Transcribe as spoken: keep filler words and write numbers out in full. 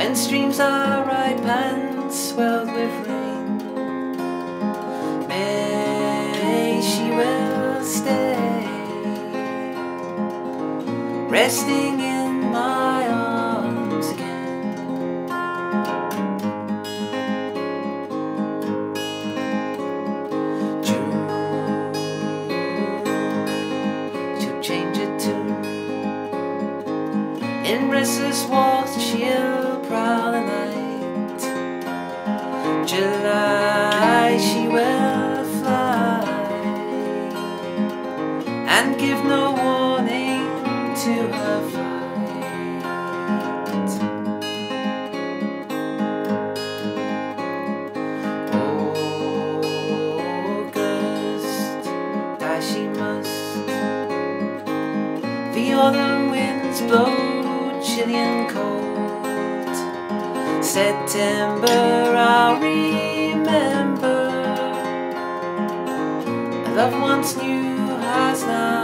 when streams are ripe and swelled with rain. May she will stay, resting in my arms again. June, she'll change it too. In restless walks she'll prowl the night. July she will fly and give no warning to her flight. August, die she must. The autumn winds blow chilly and cold. September I'll remember. A love once new has now